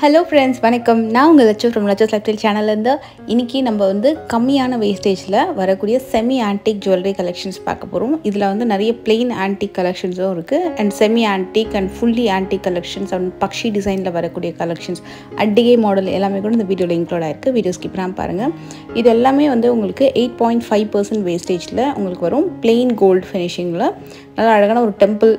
Hello friends, வணக்கம். நான் உங்கள் லட்சம் from Lachus Lifestyle channel இருந்து இன்னைக்கு நம்ம வந்து கம்மியான வேஸ்டேஜ்ல வரக்கூடிய செமி ஆன்டிக் ஜுவல்லரி கலெக்ஷன்ஸ் பார்க்க போறோம். இதுல வந்து நிறைய plain ஆன்டிக் கலெக்ஷன்ஸும் இருக்கு and semi antique and fully antique collections and பக்ஷி டிசைன்ல வரக்கூடிய கலெக்ஷன்ஸ் அட்டிகை மாடல் எல்லாமே கூட இந்த வீடியோல இன்க்ளூட் ஆயிருக்கு. வீடியோ ஸ்கிப் பண்ணாம பாருங்க. இது எல்லாமே வந்து உங்களுக்கு 8.5% வேஸ்டேஜ்ல உங்களுக்கு வரும். plain gold finishingல நல்லா அழகான ஒரு டெம்பிள்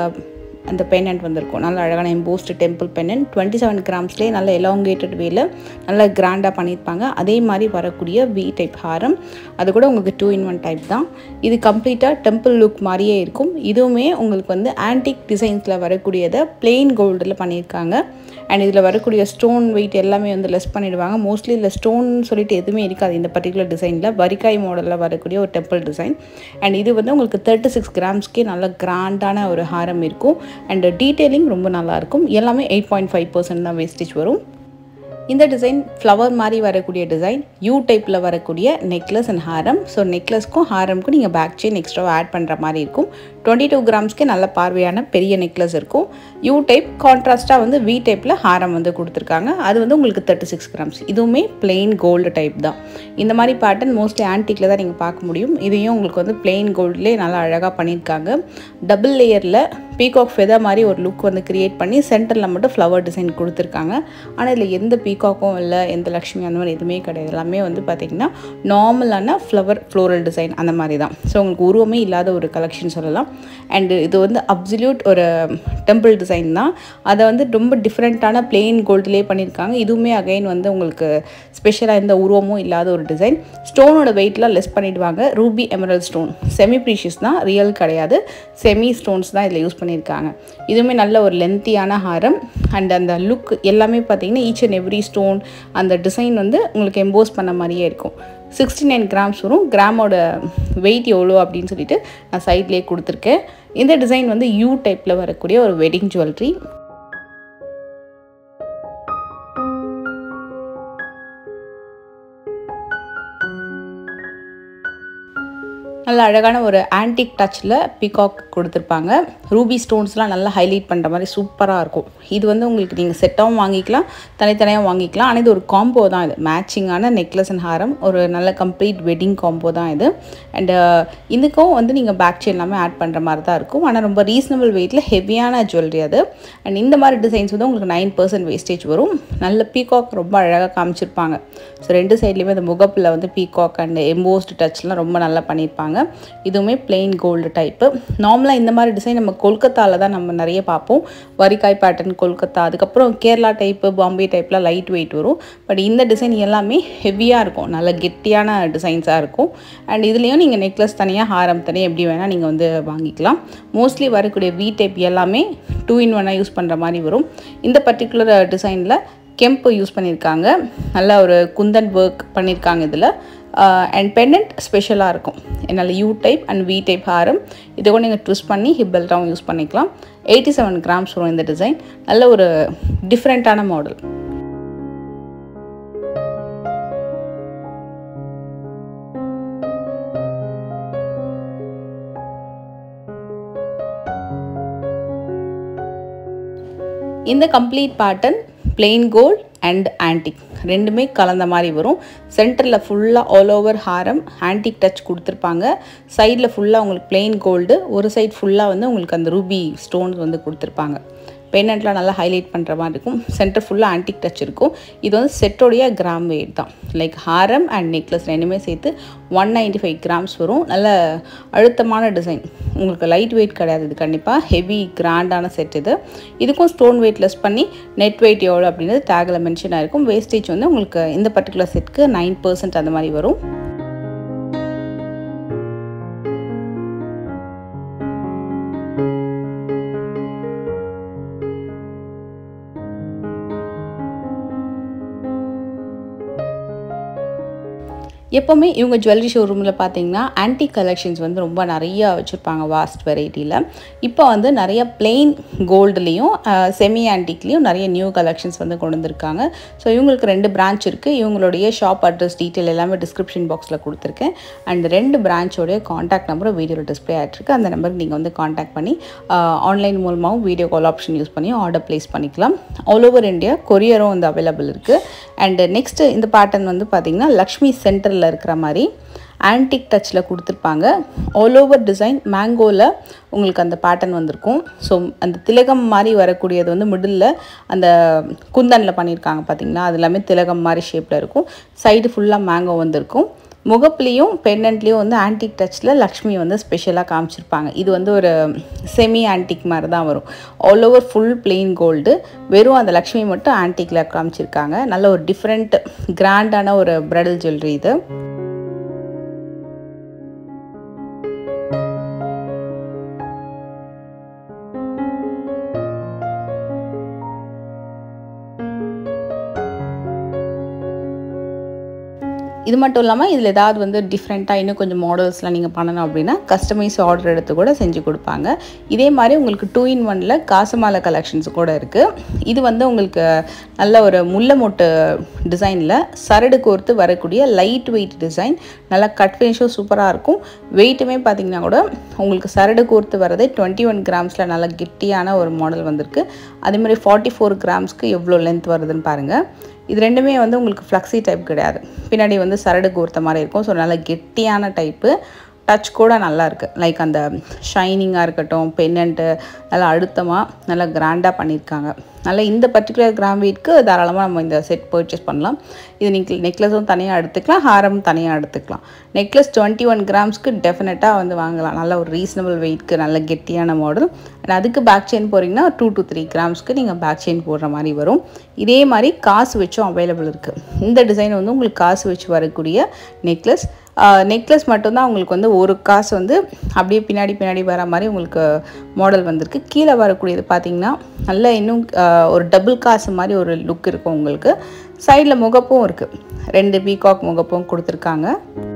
அந்த பென்னண்ட் வந்திருக்கும். நல்ல அழகான எம்போஸ்டு டெம்பிள் பென்னண்ட் 27 கிராம்ஸ்லேயே நல்ல எலாங்கேட்டட் வேல நல்லா கிராண்டாக பண்ணியிருப்பாங்க. அதே மாதிரி வரக்கூடிய வி டைப் ஹாரம், அது கூட உங்களுக்கு 2-in-1 டைப் தான். இது கம்ப்ளீட்டாக டெம்பிள் லுக் மாதிரியே இருக்கும். இதுவுமே உங்களுக்கு வந்து ஆன்டிக் டிசைன்ஸில் வரக்கூடியதை பிளெயின் கோல்டில் பண்ணியிருக்காங்க. அண்ட் இதில் வரக்கூடிய ஸ்டோன் வெயிட் எல்லாமே வந்து லெஸ் பண்ணிடுவாங்க. மோஸ்ட்லி இதில் ஸ்டோன் சொல்லிட்டு எதுவுமே இருக்காது இந்த பர்டிகுலர் டிசைனில். வரிக்காய் மாடலில் வரக்கூடிய ஒரு டெம்பிள் டிசைன். அண்ட் இது வந்து உங்களுக்கு 36 கிராம்ஸ்க்கே நல்ல கிராண்டான ஒரு ஹாரம் இருக்கும். அண்ட் டீட்டெயிலிங் ரொம்ப நல்லாயிருக்கும். எல்லாமே 8.5% தான் வேஸ்டேஜ் வரும். இந்த டிசைன் ஃப்ளவர் மாதிரி வரக்கூடிய டிசைன், யூ டைப்பில் வரக்கூடிய நெக்லஸ் அண்ட் ஹாரம். ஸோ நெக்லஸ்க்கும் ஹாரம்க்கும் நீங்கள் பேக் செயின் எக்ஸ்ட்ரா ஆட் பண்ணுற மாதிரி இருக்கும். 22 கிராம்ஸ்க்கே நல்ல பார்வையான பெரிய நெக்லஸ் இருக்கும். யூ டைப் கான்ட்ராஸ்ட்டாக வந்து வி டைப்பில் ஹாரம் வந்து கொடுத்துருக்காங்க. அது வந்து உங்களுக்கு 36 கிராம்ஸ். இதுவுமே பிளெயின் கோல்டு டைப் தான். இந்த மாதிரி பேட்டர்ன் மோஸ்ட்லி ஆன்டிக்கில் தான் நீங்கள் பார்க்க முடியும். இதையும் உங்களுக்கு வந்து பிளெயின் கோல்ட்லேயே நல்லா அழகாக பண்ணியிருக்காங்க. டபுள் லேயரில் பீகாக் ஃபெதர் மாதிரி ஒரு லுக் வந்து க்ரியேட் பண்ணி சென்டரில் மட்டும் ஃப்ளவர் டிசைன் கொடுத்துருக்காங்க. ஆனால் இதில் எந்த பீகாக்கும் இல்லை, எந்த லக்ஷ்மி அந்த மாதிரி எதுவுமே கிடையாது. எல்லாமே வந்து பார்த்திங்கன்னா நார்மலான ஃப்ளோரல் டிசைன் அந்த மாதிரி தான். ஸோ உங்களுக்கு உருவமே இல்லாத ஒரு கலெக்ஷன் சொல்லலாம். அண்டு இது வந்து அப்சல்யூட் ஒரு டெம்பிள் டிசைன் தான். அதை வந்து ரொம்ப டிஃப்ரெண்ட்டான பிளெயின் கோல்ட்லேயே பண்ணியிருக்காங்க. இதுவுமே அகைன் வந்து உங்களுக்கு ஸ்பெஷலாக எந்த உருவமும் இல்லாத ஒரு டிசைன். ஸ்டோனோட வெயிட்லாம் லெஸ் பண்ணிவிடுவாங்க. Ruby emerald stone semi precious தான், ரியல் கிடையாது. செமி ஸ்டோன்ஸ் தான் இதில் யூஸ் பண்ணியிருக்காங்க. இதுவுமே நல்ல ஒரு லென்த்தியான ஹாரம். அண்ட் அந்த லுக் எல்லாமே பார்த்தீங்கன்னா ஈச் அண்ட் எவ்ரி ஸ்டோன் அந்த டிசைன் வந்து உங்களுக்கு எம்போஸ் பண்ண மாதிரியே இருக்கும். 69 கிராம்ஸ் வரும். கிராமோட வெயிட் எவ்வளோ அப்படின்னு சொல்லிட்டு நான் சைட்லேயே கொடுத்துருக்கேன். இந்த டிசைன் வந்து யூ டைப்பில் வரக்கூடிய ஒரு வெட்டிங் ஜுவல்லரி. நல்ல அழகான ஒரு ஆன்டிக் டச்சில் பீகாக் கொடுத்துருப்பாங்க. ரூபி ஸ்டோன்ஸ்லாம் நல்லா ஹைலைட் பண்ணுற மாதிரி சூப்பராக இருக்கும். இது வந்து உங்களுக்கு நீங்கள் செட்டாகவும் வாங்கிக்கலாம், தனித்தனியாக வாங்கிக்கலாம். ஆனால் இது ஒரு காம்போ தான். இது மேட்சிங்கான நெக்லஸ் அண்ட் ஹாரம் ஒரு நல்ல கம்ப்ளீட் வெட்டிங் காம்போ தான் இது. அண்டு இதுக்கும் வந்து நீங்கள் பேக் செயின் எல்லாமே ஆட் பண்ணுற மாதிரி தான் இருக்கும். ஆனால் ரொம்ப ரீசனபிள் வெயிட்டில் ஹெவியான ஜுவல்லரி அது. அண்ட் இந்த மாதிரி டிசைன்ஸ் வந்து உங்களுக்கு 9% வேஸ்டேஜ் வரும். நல்ல பீகாக் ரொம்ப அழகாக காமிச்சிருப்பாங்க. ஸோ ரெண்டு சைட்லேயுமே அந்த முகப்பில் வந்து பீகாக் அண்ட் எம்போஸ்டு டச்லாம் ரொம்ப நல்லா பண்ணியிருப்பாங்க. இதுவுமே பிளெயின் கோல்டு டைப்பு. நார்மலாக இந்த மாதிரி டிசைன் நம்ம கொல்கத்தாவில் தான் நம்ம நிறைய பார்ப்போம். வரிக்காய் பேட்டர்ன் கொல்கத்தா, அதுக்கப்புறம் கேரளா டைப்பு, பாம்பே டைப்லாம் லைட் வெயிட் வரும். பட் இந்த டிசைன் எல்லாமே ஹெவியாக இருக்கும், நல்ல கெட்டியான டிசைன்ஸாக இருக்கும். அண்ட் இதுலேயும் நீங்கள் நெக்லஸ் தனியாக, ஹாரம் தனியாக எப்படி வேணால் நீங்கள் வந்து வாங்கிக்கலாம். மோஸ்ட்லி வரக்கூடிய வி டைப் எல்லாமே 2-in-1 யூஸ் பண்ணுற மாதிரி வரும். இந்த பர்டிகுலர் டிசைனில் கெம்பு யூஸ் பண்ணியிருக்காங்க. நல்ல ஒரு குந்தன் ஒர்க் பண்ணியிருக்காங்க இதில். அண்ட் பெண்டன்ட் ஸ்பெஷலாக இருக்கும். என்னால் U type and V type ஹாரம் இதை கூட நீங்கள் ட்விஸ்ட் பண்ணி ஹிப் பெல்ட்டாகவும் யூஸ் பண்ணிக்கலாம். 87 கிராம்ஸ் வரும் இந்த டிசைன். நல்ல ஒரு டிஃப்ரெண்ட்டான மாடல். இந்த complete pattern plain gold and antique ரெண்டுமே கலந்த மாதிரி வரும். சென்டரில் ஃபுல்லாக ஆல் ஓவர் ஹாரம் ஆன்டிக் டச் கொடுத்துருப்பாங்க. சைடில் ஃபுல்லாக உங்களுக்கு பிளெயின் கோல்டு, ஒரு சைட் ஃபுல்லாக வந்து உங்களுக்கு அந்த ரூபி ஸ்டோன்ஸ் வந்து கொடுத்துருப்பாங்க. பென்னண்ட்லாம் நல்லா ஹைலைட் பண்ணுற மாதிரி இருக்கும். சென்டர் ஃபுல்லாக ஆன்டிக் டச் இருக்கும். இது வந்து செட்டோடைய கிராம் வெயிட் தான். லைக் ஹாரம் அண்ட் நெக்லஸ் ரெண்டுமே சேர்த்து 195 கிராம்ஸ் வரும். நல்ல அழுத்தமான டிசைன், உங்களுக்கு லைட் வெயிட் கிடையாது. இது கண்டிப்பாக ஹெவி கிராண்டான செட் இது. இதுக்கும் ஸ்டோன் வெயிட் லெஸ் பண்ணி நெட் வெயிட் எவ்வளோ அப்படின்றது டேக்கில் மென்ஷன் ஆகிருக்கும். வேஸ்டேஜ் வந்து உங்களுக்கு இந்த பர்டிகுலர் செட்டுக்கு 9% அந்த மாதிரி வரும். எப்போவுமே இவங்க ஜுவல்லரி ஷோரூமில் பார்த்தீங்கன்னா ஆன்டிக் கலெக்ஷன்ஸ் வந்து ரொம்ப நிறையா வச்சுருப்பாங்க வாஸ்ட் வெரைட்டியில். இப்போ வந்து நிறைய பிளெயின் கோல்டுலேயும் செமி ஆன்டிக்லேயும் நிறைய நியூ கலெக்ஷன்ஸ் வந்து கொண்டு வந்திருக்காங்க. ஸோ இவங்களுக்கு 2 பிரான்ச் இருக்குது. இவங்களுடைய ஷாப் அட்ரஸ் டீட்டெயில் எல்லாமே டிஸ்கிரிப்ஷன் பாக்ஸில் கொடுத்துருக்கேன். அண்ட் 2 பிரான்ச்சோடைய காண்டாக்ட் நம்பரும் வீடியோவில் டிஸ்பிளே ஆகிட்டுருக்கு. அந்த நம்பருக்கு நீங்கள் வந்து காண்டாக்ட் பண்ணி ஆன்லைன் மூலமாகவும் வீடியோ கால் ஆப்ஷன் யூஸ் பண்ணி ஆர்டர் ப்ளேஸ் பண்ணிக்கலாம். ஆல் ஓவர் இந்தியா கொரியரும் வந்து அவைலபிள் இருக்குது. அண்ட் நெக்ஸ்ட்டு இந்த பேட்டர்ன் வந்து பார்த்திங்கன்னா லக்ஷ்மி சென்டரில் இருக்கிற மாதிரி ஆன்டிக் டச்சில் கொடுத்துருப்பாங்க. ஆல் ஓவர் டிசைன் மேங்கோவில் உங்களுக்கு அந்த பேட்டர்ன் வந்திருக்கும். ஸோ அந்த திலகம் மாதிரி வரக்கூடியது வந்து மிடில் அந்த குந்தனில் பண்ணியிருக்காங்க பார்த்திங்கன்னா, அது எல்லாமே திலகம் மாதிரி ஷேப்பில் இருக்கும். சைடு ஃபுல்லாக மேங்கோ வந்திருக்கும். முகப்புலேயும் பெண்டன்ட்லேயும் வந்து ஆன்டிக் டச்சில் லக்ஷ்மி வந்து ஸ்பெஷலாக காமிச்சிருப்பாங்க. இது வந்து ஒரு செமி ஆன்டிக் மாதிரி தான் வரும். All over full plain gold, வெறும் அந்த லக்ஷ்மி மட்டும் ஆன்டிக்கில் காமிச்சிருக்காங்க. நல்ல ஒரு டிஃப்ரெண்ட் கிராண்டான ஒரு பிரைடல் ஜுவல்லரி இது. இது மட்டும் இல்லாமல் இதில் ஏதாவது வந்து டிஃப்ரெண்ட்டாக இன்னும் கொஞ்சம் மாடல்ஸ்லாம் நீங்கள் பண்ணணும் அப்படின்னா கஸ்டமைஸ் ஆர்டர் எடுத்து கூட செஞ்சு கொடுப்பாங்க. இதே மாதிரி உங்களுக்கு 2-in-1 காசுமாலை கலெக்ஷன்ஸ் கூட இருக்குது. இது வந்து உங்களுக்கு நல்ல ஒரு முல்லை மொட்டு டிசைனில் சரடு கோர்த்து வரக்கூடிய லைட் வெயிட் டிசைன். நல்லா கட் ஃபினிஷும் சூப்பராக இருக்கும். வெயிட்டுமே பார்த்திங்கன்னா கூட உங்களுக்கு சரடு கோர்த்து வரதே 21 கிராம்ஸில் நல்ல கெட்டியான ஒரு மாடல் வந்திருக்கு. அதேமாதிரி 44 கிராம்ஸ்க்கு எவ்வளோ லென்த் வருதுன்னு பாருங்கள். இது ரெண்டுமே வந்து உங்களுக்கு ஃப்ளக்ஸி டைப் கிடையாது. பின்னாடி வந்து சரடு கோர்த்த மாதிரி இருக்கும். ஸோ நல்லா கெட்டியான டைப்பு. டச் கூட நல்லா இருக்குது. லைக் அந்த ஷைனிங்காக இருக்கட்டும், பென்னண்ட்டு நல்லா அழுத்தமாக நல்லா கிராண்டாக பண்ணியிருக்காங்க. நல்லா இந்த பர்டிகுலர் கிராம் வெயிட்க்கு தாராளமாக நம்ம இந்த செட் பர்ச்சேஸ் பண்ணலாம். இது நீங்கள் நெக்லஸும் தனியாக எடுத்துக்கலாம், ஹாரம் தனியாக எடுத்துக்கலாம். நெக்லஸ் 21 கிராம்ஸ்க்கு டெஃபினட்டாக வந்து வாங்கலாம். நல்ல ஒரு ரீசனபிள் வெயிட்க்கு நல்ல கெட்டியான மாடல். அண்ட் அதுக்கு பேக் செயின் போகிறீங்கன்னா 2 to 3 கிராம்ஸ்க்கு நீங்கள் பேக் செயின் போடுற மாதிரி வரும். இதே மாதிரி காசு வச்சும் அவைலபிள் இருக்குது. இந்த டிசைன் வந்து உங்களுக்கு காசு வச்சு வரக்கூடிய நெக்லஸ். நெக்லஸ் மட்டும்தான் உங்களுக்கு வந்து ஒரு காசு வந்து அப்படியே பின்னாடி வர மாதிரி உங்களுக்கு மாடல் வந்திருக்கு. கீழே வரக்கூடியது பார்த்திங்கன்னா நல்ல இன்னும் ஒரு டபுள் காசு மாதிரி ஒரு லுக் இருக்கும் உங்களுக்கு. சைடில் முகப்பும் இருக்குது. 2 பீகாக் முகப்பும் கொடுத்துருக்காங்க.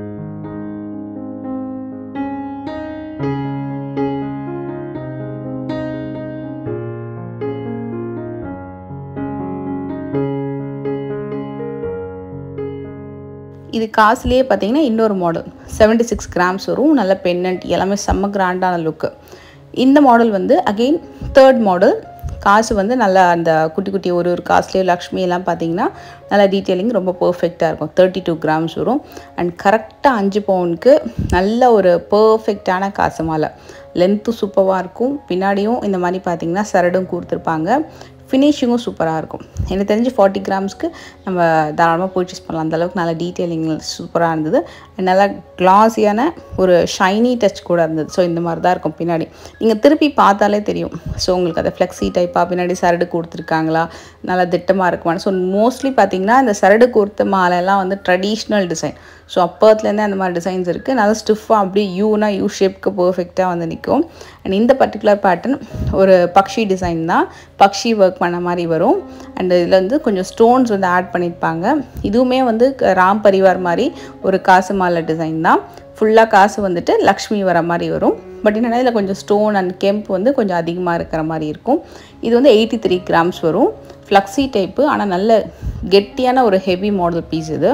இது காசுலேயே பார்த்தீங்கன்னா இன்னொரு மாடல் 76 கிராம்ஸ் வரும். நல்ல பென்னண்ட் எல்லாமே செம்ம கிராண்டான லுக்கு. இந்த மாடல் வந்து அகெயின் 3rd மாடல். காசு வந்து நல்லா அந்த குட்டி ஒரு காசுலேயே லக்ஷ்மி எல்லாம் பார்த்தீங்கன்னா நல்லா டீட்டெயிலிங் ரொம்ப பர்ஃபெக்டாக இருக்கும். 32 கிராம்ஸ் வரும். அண்ட் கரெக்டாக 5 பவுனுக்கு நல்ல ஒரு பர்ஃபெக்டான காசு மாலை. லென்த்து சூப்பராக இருக்கும். பின்னாடியும் இந்த மாதிரி பார்த்தீங்கன்னா சரடும் கொடுத்துருப்பாங்க. ஃபினிஷிங்கும் சூப்பராக இருக்கும். எனக்கு தெரிஞ்சு 40 கிராம்ஸ்க்கு நம்ம தாராளமாக பர்ச்சேஸ் பண்ணலாம். அந்தளவுக்கு நல்ல டீட்டெயிலிங் சூப்பராக இருந்தது. நல்லா கிளாஸியான ஒரு ஷைனி டச் கூட இருந்தது. ஸோ இந்த மாதிரி தான் இருக்கும் பின்னாடி. நீங்கள் திருப்பி பார்த்தாலே தெரியும். ஸோ உங்களுக்கு அதை ஃப்ளெக்ஸி டைப்பாக பின்னாடி சரடு கொடுத்துருக்காங்களா, நல்லா திட்டமாக இருக்குமான்னு. ஸோ மோஸ்ட்லி பார்த்திங்கன்னா இந்த சரடு கொடுத்த மாலையெல்லாம் வந்து ட்ரெடிஷ்னல் டிசைன். ஸோ அப்போத்துலேருந்தே அந்த மாதிரி டிசைன்ஸ் இருக்குது. நல்லா ஸ்டிஃபாக அப்படியே யூ ஷேப்க்கு பர்ஃபெக்டாக வந்து நிற்கும். அண்ட் இந்த பர்டிகுலர் பேட்டர்ன் ஒரு பக்ஷி டிசைன் தான். பக்ஷி ஒர்க் பண்ண மாதிரி வரும். அண்ட் இதில் வந்து கொஞ்சம் ஸ்டோன்ஸ் வந்து ஆட் பண்ணியிருப்பாங்க. இதுவுமே வந்து ராம் பரிவார் மாதிரி ஒரு காசு மாலை டிசைன் தான். ஃபுல்லாக காசு வந்துட்டு லக்ஷ்மி வர மாதிரி வரும். பட் என்னென்னா இதில் கொஞ்சம் ஸ்டோன் அண்ட் கெம்ப் வந்து கொஞ்சம் அதிகமாக இருக்கிற மாதிரி இருக்கும். இது வந்து 83 கிராம்ஸ் வரும். ஃப்ளக்ஸி டைப்பு, ஆனால் நல்ல கெட்டியான ஒரு ஹெவி மாடல் பீஸ் இது.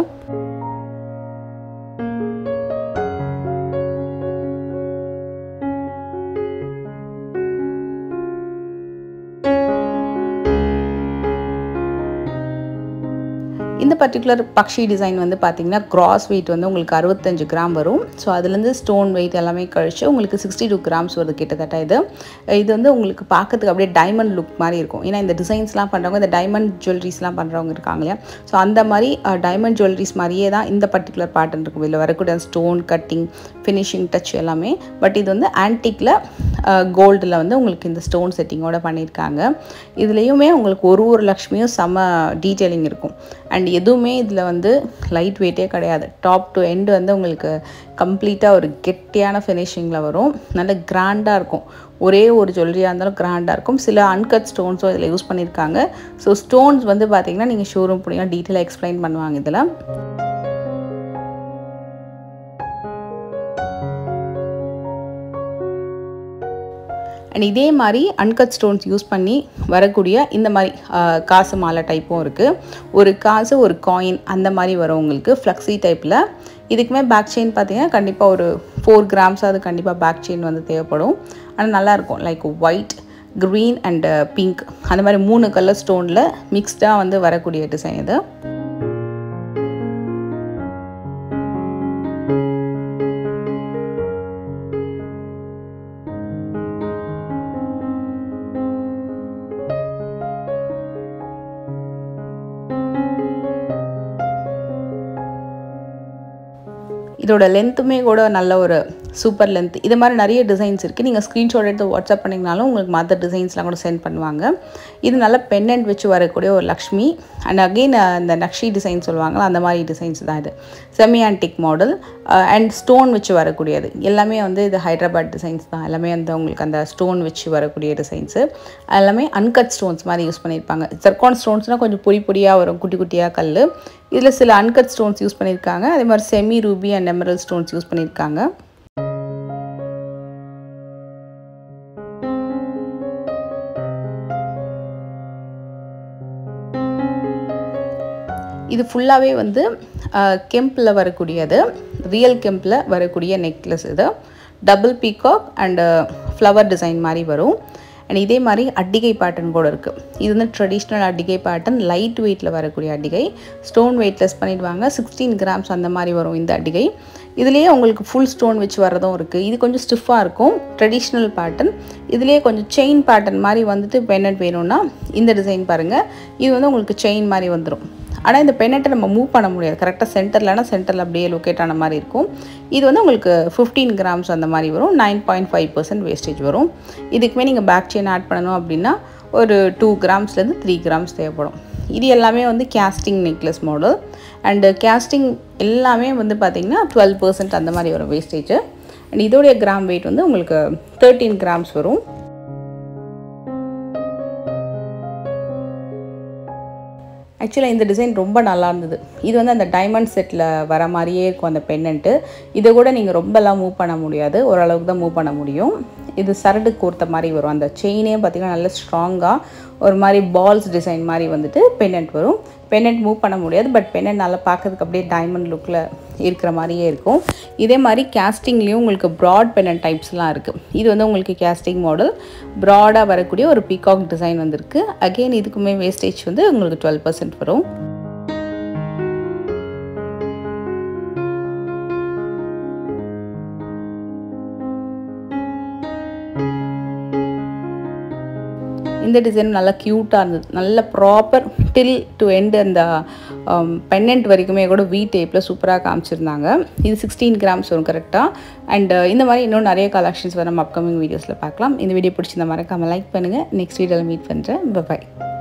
இந்த பர்டிகுலர் பக்ஷி டிசைன் வந்து பார்த்திங்கன்னா கிராஸ் வெயிட் வந்து உங்களுக்கு 65 கிராம் வரும். ஸோ அதுலேருந்து ஸ்டோன் வெயிட் எல்லாமே கழிச்சு உங்களுக்கு 62 கிராம்ஸ் வருது கிட்டத்தட்ட. இது வந்து உங்களுக்கு பார்க்கறதுக்கு அப்படியே டைமண்ட் லுக் மாதிரி இருக்கும். ஏன்னா இந்த டிசைன்ஸ்லாம் பண்ணுறவங்க இந்த டைமண்ட் ஜுவல்லரிஸ்லாம் பண்ணுறவங்க இருக்காங்க இல்லையா. ஸோ அந்த மாதிரி டைமண்ட் ஜுவல்லரிஸ் மாதிரியே தான் இந்த பர்டிகுலர் பேட்டர்ன் இருக்கும். இதில் வரக்கூடிய ஸ்டோன் கட்டிங், ஃபினிஷிங் டச் எல்லாமே. பட் இது வந்து ஆன்டிக்கில் கோல்டில் வந்து உங்களுக்கு இந்த ஸ்டோன் செட்டிங்கோடு பண்ணியிருக்காங்க. இதுலேயுமே உங்களுக்கு ஒரு லக்ஷ்மியும் செம்ம டீட்டெயிலிங் இருக்கும். அண்ட் எதுவுமே இதில் வந்து லைட் வெயிட்டே கிடையாது. டாப் டு எண்டு வந்து உங்களுக்கு கம்ப்ளீட்டாக ஒரு கெட்டியான ஃபினிஷிங்கில் வரும். நல்ல கிராண்டாக இருக்கும். ஒரே ஒரு ஜுவல்லரியாக இருந்தாலும் கிராண்டாக இருக்கும். சில அன்கட் ஸ்டோன்ஸும் இதில் யூஸ் பண்ணியிருக்காங்க. ஸோ ஸ்டோன்ஸ் வந்து பார்த்திங்கன்னா நீங்கள் ஷோரூம் போனீங்கன்னா டீட்டெயிலாக எக்ஸ்பிளைன் பண்ணுவாங்க இதில். அண்ட் இதே மாதிரி அன்கட் ஸ்டோன்ஸ் யூஸ் பண்ணி வரக்கூடிய இந்த மாதிரி காசு மாலை டைப்பும் இருக்குது. ஒரு காசு ஒரு காயின் அந்த மாதிரி வரும் உங்களுக்கு ஃப்ளக்ஸி டைப்பில். இதுக்குமே பேக் செயின் பார்த்தீங்கன்னா கண்டிப்பாக ஒரு 4 grams அது கண்டிப்பாக பேக் செயின் வந்து தேவைப்படும். ஆனால் நல்லாயிருக்கும். Like white, green and pink அந்த மாதிரி 3 கலர் ஸ்டோனில் மிக்ஸ்டாக வந்து வரக்கூடிய டிசைன் இது. இதோட லென்த்துமே கூட நல்ல ஒரு சூப்பர் லென்த். இது மாதிரி நிறைய டிசைன்ஸ் இருக்குது. நீங்கள் ஸ்க்ரீன்ஷாட் எடுத்து வாட்ஸ்அப் பண்ணிங்கனாலும் உங்களுக்கு மற்ற டிசைன்ஸ்லாம் கூட சென்ட் பண்ணுவாங்க. இது நல்ல பெண்டன்ட் வச்சு வரக்கூடிய ஒரு லக்ஷ்மி அண்ட் அகெயின் இந்த நக்ஷி டிசைன் சொல்லுவாங்களா அந்த மாதிரி டிசைன்ஸ் தான் இது. Semi antique model and stone வச்சு வரக்கூடியது எல்லாமே வந்து இது ஹைதராபாத் டிசைன்ஸ் தான். எல்லாமே வந்து உங்களுக்கு அந்த ஸ்டோன் வச்சு வரக்கூடிய டிசைன்ஸு எல்லாமே அன்கட் ஸ்டோன்ஸ் மாதிரி யூஸ் பண்ணியிருப்பாங்க. ஜர்கான் ஸ்டோன்ஸ்னால் கொஞ்சம் பொடி பொடியாக வரும், குட்டி குட்டியாக கல். இதில் சில அன்கட் ஸ்டோன்ஸ் யூஸ் பண்ணியிருக்காங்க. அதே மாதிரி semi ruby and emerald stones use பண்ணியிருக்காங்க. இது ஃபுல்லாகவே வந்து கெம்பில் வரக்கூடியது, ரியல் கெம்பில் வரக்கூடிய நெக்லஸ். இது double peacock and flower design மாதிரி வரும். அண்ட் இதே மாதிரி அட்டிகை பேட்டர்ன் கூட இருக்குது. இது வந்து ட்ரெடிஷ்னல் அட்டிகை பேட்டர்ன், லைட் வெயிட்டில் வரக்கூடிய அட்டிகை. ஸ்டோன் வெயிட்லெஸ் பண்ணிடுவாங்க. 16 grams அந்த மாதிரி வரும் இந்த அட்டிகை. இதுலேயே உங்களுக்கு ஃபுல் ஸ்டோன் வச்சு வரதும் இருக்குது. இது கொஞ்சம் ஸ்டிஃபாக இருக்கும், ட்ரெடிஷ்னல் பேட்டர்ன். இதுலேயே கொஞ்சம் செயின் பேட்டர்ன் மாதிரி வந்துட்டு பெண்டன்ட் வேணும்னா இந்த டிசைன் பாருங்கள். இது வந்து உங்களுக்கு செயின் மாதிரி வந்துடும். ஆனால் இந்த பென்னட்டை நம்ம மூவ் பண்ண முடியாது. கரெக்டாக சென்டர்லனா சென்டரில் அப்படியே லொக்கேட் ஆன மாதிரி இருக்கும். இது வந்து உங்களுக்கு 15 grams அந்த மாதிரி வரும். 9.5% வேஸ்டேஜ் வரும். இதுக்குமே நீங்கள் பேக் செயின் ஆட் பண்ணணும் அப்படின்னா ஒரு 2 gramsலேருந்து 3 grams தேவைப்படும். இது எல்லாமே வந்து casting necklace model and casting எல்லாமே வந்து பார்த்திங்கன்னா 12% அந்த மாதிரி வரும் வேஸ்டேஜ். அண்ட் இதோடைய கிராம் வெயிட் வந்து உங்களுக்கு 13 grams வரும். ஆக்சுவலாக இந்த டிசைன் ரொம்ப நல்லா இருந்தது. இது வந்து அந்த டைமண்ட் செட்டில் வர மாதிரியே இருக்கும் அந்த பென்னண்ட்டு. இதை கூட நீங்கள் ரொம்பலாம் மூவ் பண்ண முடியாது, ஓரளவுக்கு தான் மூவ் பண்ண முடியும். இது சரடு கோர்த்த மாதிரி வரும். அந்த செயினே பார்த்திங்கன்னா நல்ல ஸ்ட்ராங்காக ஒரு மாதிரி பால்ஸ் டிசைன் மாதிரி வந்துட்டு பென்னண்ட் வரும். பென்னண்ட் மூவ் பண்ண முடியாது, பட் பென்னண்ட் நல்லா பார்க்கறதுக்கு அப்படியே டைமண்ட் லுக்கில் இருக்கிற மாதிரியே இருக்கும். இதே மாதிரி கேஸ்டிங்லேயும் உங்களுக்கு ப்ராட் பென்னண்ட் டைப்ஸ்லாம் இருக்குது. இது வந்து உங்களுக்கு கேஸ்டிங் மாடல் ப்ராடாக வரக்கூடிய ஒரு பீகாக் டிசைன் வந்திருக்கு. அகெயின் இதுக்குமே வேஸ்டேஜ் வந்து உங்களுக்கு 12% வரும். இந்த டிசைன் நல்லா க்யூட்டாக இருந்தது. நல்ல ப்ராப்பர் டில் டு எண்ட் அந்த பென்னண்ட் வரைக்குமே கூட வி டைப்பில் சூப்பராக காமிச்சிருந்தாங்க. இது 16 grams வரும் கரெக்டாக. அண்ட் இந்த மாதிரி இன்னும் நிறைய கலெக்ஷன்ஸ் வர நம்ம அப்கமிங் வீடியோஸில் பார்க்கலாம். இந்த வீடியோ பிடிச்சிருந்த மறக்காமல் லைக் பண்ணுங்கள். நெக்ஸ்ட் வீடியோவில் மீட் பண்ணுறேன். பை.